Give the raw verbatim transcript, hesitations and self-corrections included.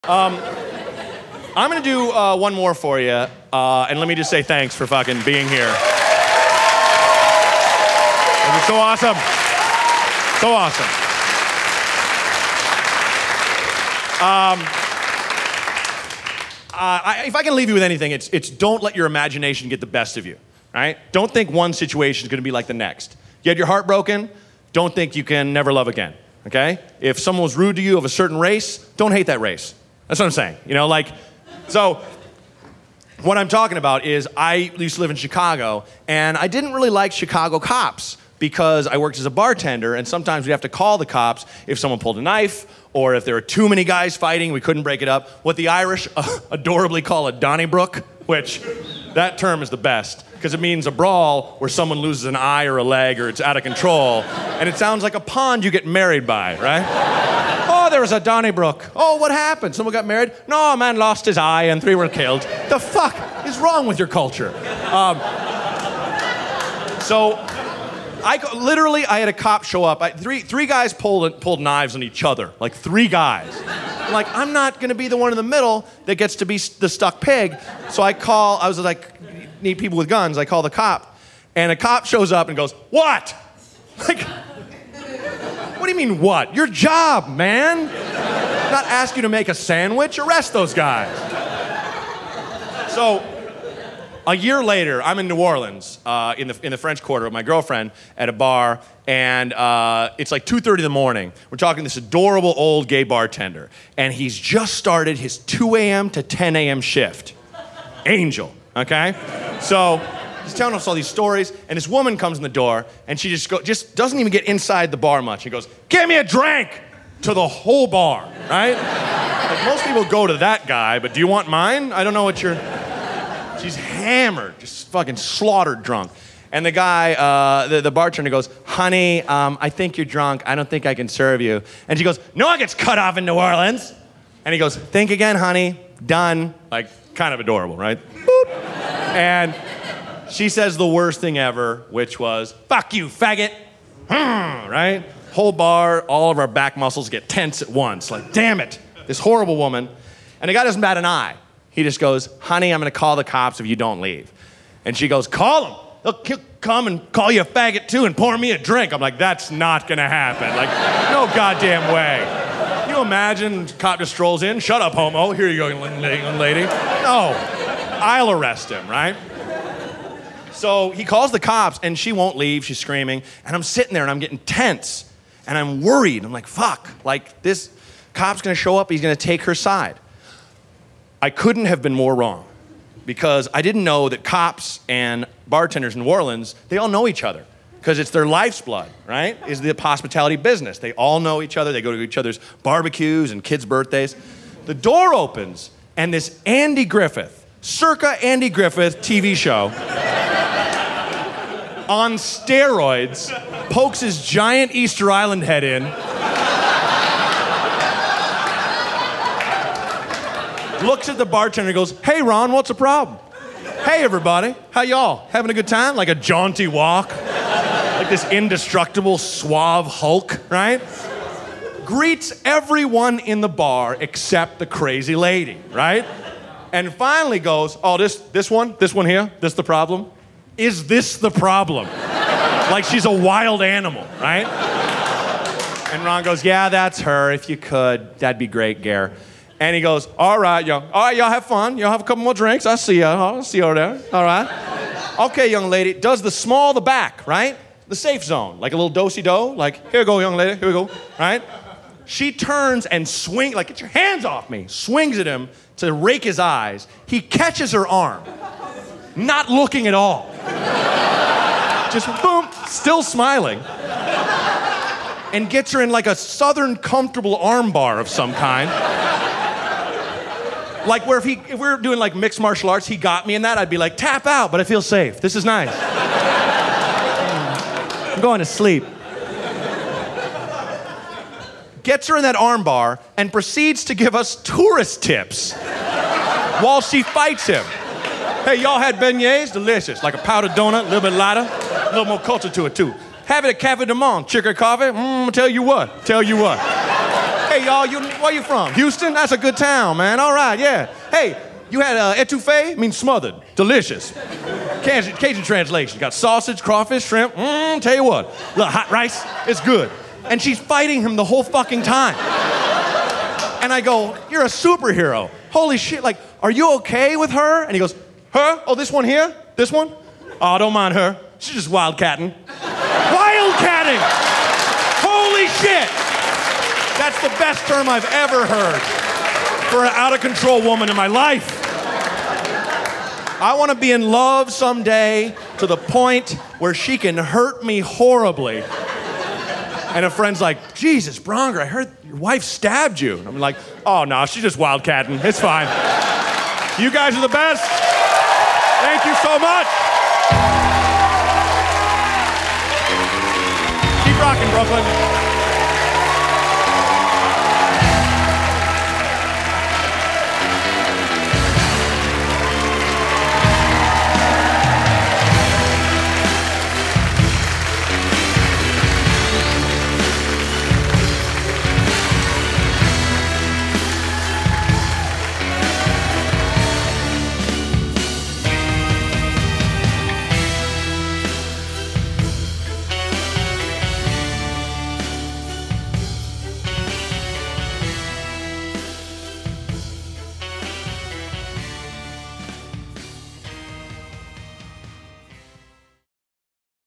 Um, I'm gonna do uh, one more for you, uh, and let me just say thanks for fucking being here. It was so awesome. So awesome. Um, uh, I, if I can leave you with anything, it's, it's don't let your imagination get the best of you, right? Don't think one situation is gonna be like the next. You had your heart broken, don't think you can never love again, okay? If someone was rude to you of a certain race, don't hate that race. That's what I'm saying, you know, like, so what I'm talking about is I used to live in Chicago, and I didn't really like Chicago cops because I worked as a bartender, and sometimes we'd have to call the cops if someone pulled a knife, or if there were too many guys fighting, we couldn't break it up. What the Irish uh, adorably call a Donnybrook, which that term is the best, because it means a brawl where someone loses an eye or a leg or it's out of control, and it sounds like a pond you get married by, right? Oh, there was a Donnybrook. Oh, what happened? Someone got married? No, a man lost his eye and three were killed. The fuck is wrong with your culture? Um, so, I literally, I had a cop show up. I, three, three guys pulled, pulled knives on each other, like three guys. I'm like, I'm not gonna be the one in the middle that gets to be the stuck pig. So I call, I was like, need people with guns. I call the cop, and a cop shows up and goes, what? Like, what do you mean what? Your job, man. Not ask you to make a sandwich, arrest those guys. So, a year later, I'm in New Orleans, uh, in the in the French Quarter with my girlfriend at a bar, and uh, it's like two thirty in the morning. We're talking to this adorable old gay bartender, and he's just started his two a m to ten a m shift. Angel, okay? So, he's telling us all these stories, and this woman comes in the door, and she just go, just doesn't even get inside the bar much. She goes, "Give me a drink!" to the whole bar, right? Like, most people go to that guy, but do you want mine? I don't know what you're... She's hammered, just fucking slaughtered drunk. And the guy, uh, the, the bartender goes, "Honey, um, I think you're drunk. I don't think I can serve you." And she goes, "No one gets cut off in New Orleans." And he goes, "Think again, honey. Done." Like, kind of adorable, right? Boop. And she says the worst thing ever, which was, "Fuck you, faggot." Right? Whole bar, all of our back muscles get tense at once. Like, damn it, this horrible woman. And the guy doesn't bat an eye. He just goes, "Honey, I'm gonna call the cops if you don't leave." And she goes, "Call them. They'll come and call you a faggot too and pour me a drink." I'm like, that's not gonna happen. Like, no goddamn way. Can you imagine, cop just strolls in, "Shut up, homo. Here you go, young lady." No, I'll arrest him, right? So he calls the cops, and she won't leave. She's screaming, and I'm sitting there, and I'm getting tense, and I'm worried. I'm like, fuck, like, this cop's gonna show up, he's gonna take her side. I couldn't have been more wrong, because I didn't know that cops and bartenders in New Orleans, they all know each other, because it's their life's blood, right? Is the hospitality business. They all know each other. They go to each other's barbecues and kids' birthdays. The door opens, and this Andy Griffith, circa Andy Griffith T V show, on steroids, pokes his giant Easter Island head in, looks at the bartender and goes, "Hey, Ron, what's the problem? Hey, everybody, how y'all? Having a good time?" Like a jaunty walk, like this indestructible, suave Hulk, right? Greets everyone in the bar except the crazy lady, right? And finally goes, "Oh, this, this one, this one here, this the problem? Is this the problem?" Like she's a wild animal, right? And Ron goes, "Yeah, that's her. If you could, that'd be great, Gare." And he goes, "All right, y'all. All right, y'all have fun. Y'all have a couple more drinks. I'll see y'all. I'll see you over there. All right. Okay, young lady." Does the small, the back, right? The safe zone, like a little do-si-do. Like, "Here we go, young lady. Here we go." Right? She turns and swings, like, "Get your hands off me." Swings at him to rake his eyes. He catches her arm, not looking at all. Just boom, still smiling. And gets her in like a southern comfortable arm bar of some kind. Like where if he, if we were doing like mixed martial arts, he got me in that, I'd be like, "Tap out, but I feel safe. This is nice. I'm going to sleep." Gets her in that arm bar and proceeds to give us tourist tips while she fights him. "Hey, y'all had beignets? Delicious. Like a powdered donut, a little bit lighter, a little more culture to it too. Have it at Cafe du Monde. Chicken coffee? Mmm, tell you what, tell you what. Hey, Hey, y'all, you, where you from? Houston? That's a good town, man. All right, yeah. Hey, you had uh, etouffee? Means smothered. Delicious. Cajun, Cajun translation. Got sausage, crawfish, shrimp. Mmm, tell you what. Look, hot rice, it's good. And she's fighting him the whole fucking time. And I go, you're a superhero. Holy shit, like, are you okay with her? And he goes, her? Oh, this one here? This one? Oh, don't mind her. She's just wildcatting. Wildcatting! Holy shit! That's the best term I've ever heard for an out-of-control woman in my life. I want to be in love someday to the point where she can hurt me horribly. And a friend's like, Jesus, Braunger, I heard your wife stabbed you. And I'm like, oh, no, she's just wildcatting. It's fine. You guys are the best. Thank you so much. Keep rocking, Brooklyn.